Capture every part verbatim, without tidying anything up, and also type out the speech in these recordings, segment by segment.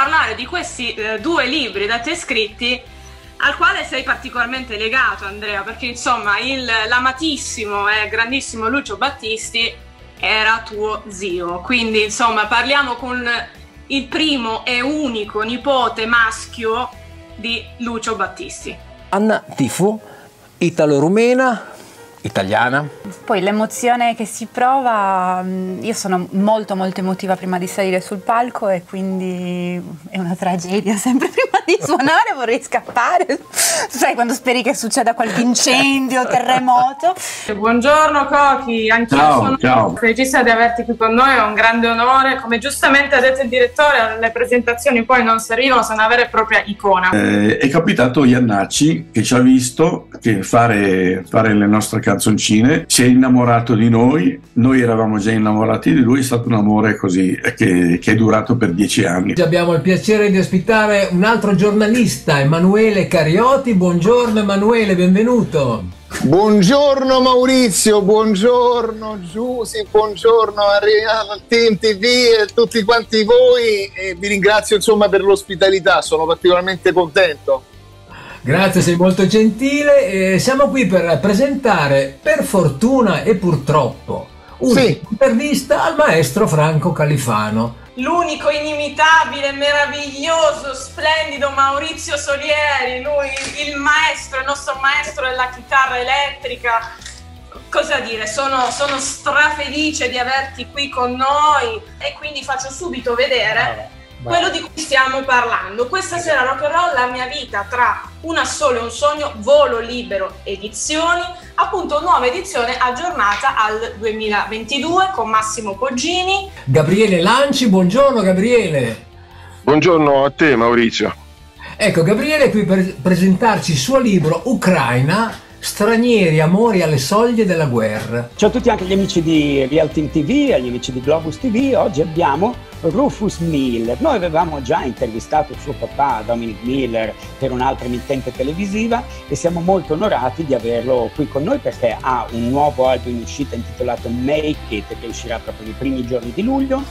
parlare di questi eh, due libri da te scritti, al quale sei particolarmente legato, Andrea, perché insomma il, l'amatissimo e grandissimo Lucio Battisti era tuo zio, quindi insomma parliamo con il primo e unico nipote maschio di Lucio Battisti. Anna Tifo, italo-rumena, italiana. Poi l'emozione che si prova, io sono molto molto emotiva prima di salire sul palco e quindi è una tragedia sempre prima di suonare, vorrei scappare, sai quando speri che succeda qualche incendio, terremoto. Buongiorno Cochi, anche io sono ciao. felicissima di averti qui con noi, è un grande onore, come giustamente ha detto il direttore, le presentazioni poi non servivano, sono una vera e propria icona. Eh, è capitato Iannacci che ci ha visto che fare, fare le nostre canzoncine, si è innamorato di noi, noi eravamo già innamorati di lui, è stato un amore così che, che è durato per dieci anni. Abbiamo il piacere di ospitare un altro giornalista, Emanuele Carioti. Buongiorno Emanuele, benvenuto. Buongiorno Maurizio, buongiorno Giusy, buongiorno a Team ti vu e tutti quanti voi, e vi ringrazio insomma per l'ospitalità, sono particolarmente contento. Grazie, sei molto gentile. E siamo qui per presentare, per fortuna e purtroppo, un'intervista sì. al maestro Franco Califano. L'unico, inimitabile, meraviglioso, splendido Maurizio Solieri, lui il maestro, il nostro maestro della chitarra elettrica. Cosa dire, sono, sono strafelice di averti qui con noi e quindi faccio subito vedere quello di cui stiamo parlando. Questa sera Rock and Roll, la mia vita tra una sola e un sogno, Volo Libero Edizioni, appunto nuova edizione aggiornata al duemilaventidue con Massimo Poggini. Gabriele Lanci, buongiorno Gabriele. Buongiorno a te Maurizio. Ecco, Gabriele è qui per presentarci il suo libro Ucraina, stranieri, amori alle soglie della guerra. Ciao a tutti, anche gli amici di Real Team ti vu e agli amici di Globus ti vu. Oggi abbiamo Rufus Miller. Noi avevamo già intervistato suo papà Dominic Miller per un'altra emittente televisiva e siamo molto onorati di averlo qui con noi perché ha un nuovo album in uscita intitolato Make It, che uscirà proprio nei primi giorni di luglio.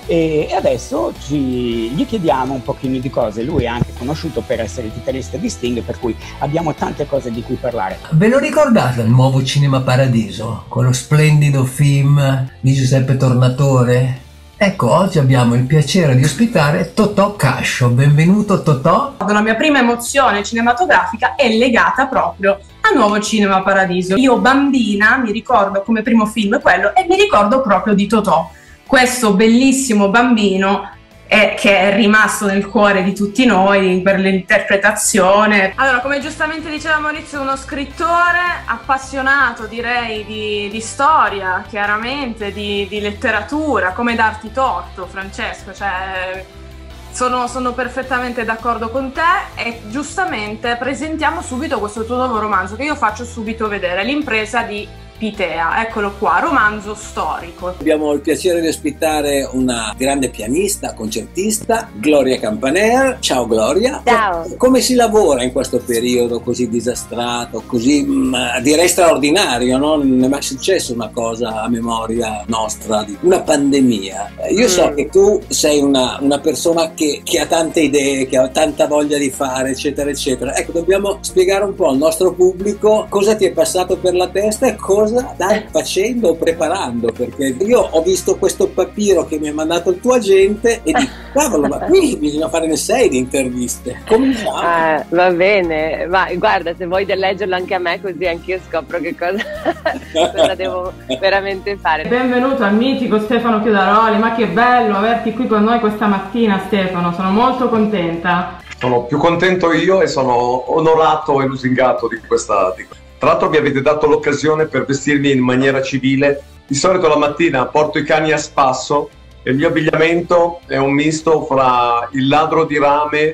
E adesso ci, gli chiediamo un pochino di cose. Lui è anche conosciuto per essere il chitarrista di Sting, per cui abbiamo tante cose di cui parlare. Ve lo ricordate il nuovo Cinema Paradiso? Quello splendido film di Giuseppe Tornatore? Ecco, oggi abbiamo il piacere di ospitare Totò Cascio. Benvenuto Totò. La mia prima emozione cinematografica è legata proprio a Nuovo Cinema Paradiso. Io bambina mi ricordo come primo film quello e mi ricordo proprio di Totò, questo bellissimo bambino eh, che è rimasto nel cuore di tutti noi per l'interpretazione. Allora, come giustamente diceva Maurizio, uno scrittore appassionato, direi, di, di storia, chiaramente, di, di letteratura, come darti torto, Francesco, cioè sono, sono perfettamente d'accordo con te e giustamente presentiamo subito questo tuo nuovo romanzo che io faccio subito vedere, L'impresa di Pitea, eccolo qua, romanzo storico. Abbiamo il piacere di ospitare una grande pianista, concertista, Gloria Campaner. Ciao Gloria. Ciao. Come si lavora in questo periodo così disastrato, così mh, direi straordinario, no? Non è mai successo una cosa a memoria nostra, di una pandemia. Io mm. so che tu sei una, una persona che, che ha tante idee, che ha tanta voglia di fare, eccetera, eccetera. Ecco, dobbiamo spiegare un po' al nostro pubblico cosa ti è passato per la testa e cosa stai facendo o preparando, perché io ho visto questo papiro che mi ha mandato il tuo agente e dico cavolo, ma qui bisogna fare ne sei di interviste. Cominciamo. Ah, va bene, ma guarda, se vuoi leggerlo anche a me così anch'io scopro che cosa, cosa devo veramente fare. Benvenuto al mitico Stefano Chiudaroli, ma che bello averti qui con noi questa mattina Stefano, sono molto contenta. Sono più contento io e sono onorato e lusingato di questa... Di... Tra l'altro mi avete dato l'occasione per vestirmi in maniera civile. Di solito la mattina porto i cani a spasso e il mio abbigliamento è un misto fra il ladro di rame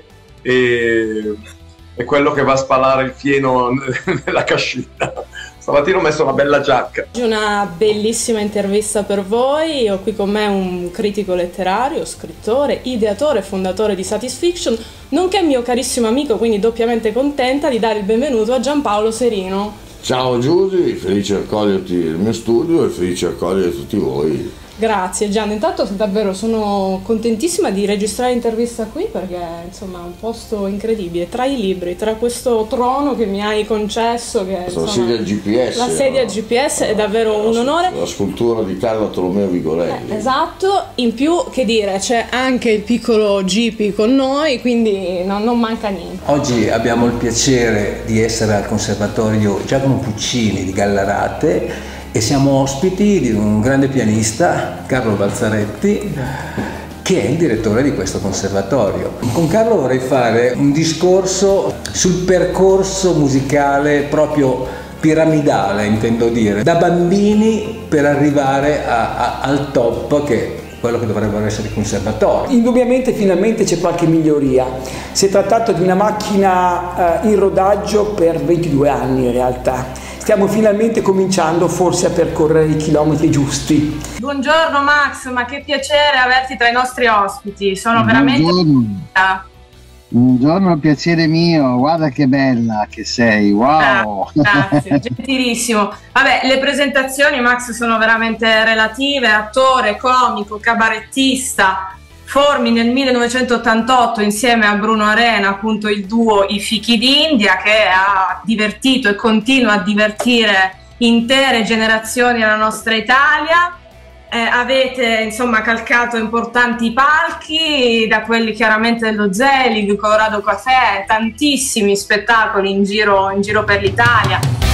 e, e quello che va a spalare il fieno nella cascina. Stamattina ho messo una bella giacca. Oggi una bellissima intervista per voi. Ho qui con me un critico letterario, scrittore, ideatore e fondatore di Satisfiction, nonché mio carissimo amico, quindi doppiamente contenta di dare il benvenuto a Giampaolo Serino. Ciao Giusy, felice di accoglierti nel mio studio e felice di accogliere tutti voi. Grazie Gian, intanto davvero sono contentissima di registrare l'intervista qui perché insomma è un posto incredibile, tra i libri, tra questo trono che mi hai concesso, che la insomma, sedia G P S, la sedia no? G P S è davvero la, un onore. La scultura di Carlo Tolomeo Vigorelli. Eh, esatto, in più che dire, c'è anche il piccolo G P con noi, quindi non, non manca niente. Oggi abbiamo il piacere di essere al Conservatorio Giacomo Puccini di Gallarate e siamo ospiti di un grande pianista, Carlo Balzaretti, che è il direttore di questo conservatorio. Con Carlo vorrei fare un discorso sul percorso musicale proprio piramidale, intendo dire, da bambini per arrivare a, a, al top, che è quello che dovrebbero essere i conservatori. Indubbiamente finalmente c'è qualche miglioria. Si è trattato di una macchina eh, in rodaggio per ventidue anni in realtà. Stiamo finalmente cominciando forse a percorrere i chilometri giusti. Buongiorno Max, ma che piacere averti tra i nostri ospiti, sono veramente... Buongiorno, Buongiorno piacere mio, guarda che bella che sei, wow! Ah, grazie, gentilissimo. Vabbè, le presentazioni Max sono veramente relative, attore, comico, cabarettista. Formi nel millenovecentottantotto insieme a Bruno Arena appunto il duo I Fichi d'India, che ha divertito e continua a divertire intere generazioni della nostra Italia. Eh, avete insomma calcato importanti palchi, da quelli chiaramente dello Zelig, Colorado Café, tantissimi spettacoli in giro, in giro per l'Italia.